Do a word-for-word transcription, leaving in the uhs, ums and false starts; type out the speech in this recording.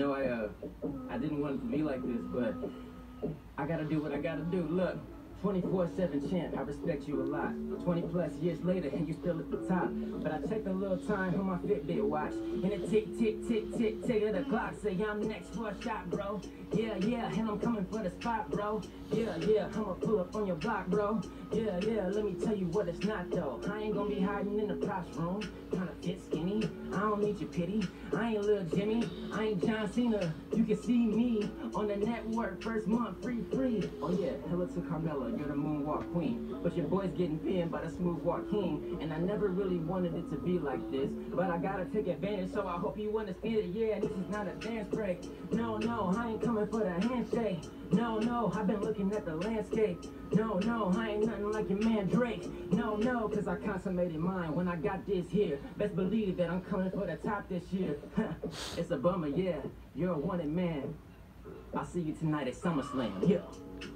know I uh I didn't want it to be like this, but I gotta do what I gotta do. Look, twenty-four seven champ, I respect you a lot. twenty plus years later, and you still at the top. But I take a little time on my Fitbit watch, and it tick, tick, tick, tick, tick of the clock. Say I'm next for a shot, bro. Yeah, yeah, and I'm coming for the spot, bro. Yeah, yeah, I'ma pull up on your block, bro. Yeah, yeah, let me tell you what it's not, though. I ain't gonna be hiding in the props room, trying to fit skinny. I don't need your pity. I ain't Lil Jimmy. I ain't John Cena. You can see me on the network, first month, free, free. Oh yeah, hello to Carmella, you're the moonwalk queen. But your boy's getting pinned by the smooth walk king. And I never really wanted it to be like this, but I gotta take advantage, so I hope you understand it. Yeah, this is not a dance break. No, no, I ain't coming for the handshake. No, no, I've been looking at the landscape. No, no, I ain't nothing like your man Drake. No, no, cause I consummated mine when I got this here. Best believe that I'm coming for the top this year. It's a bummer, yeah, you're a wanted man. I'll see you tonight at SummerSlam, yeah.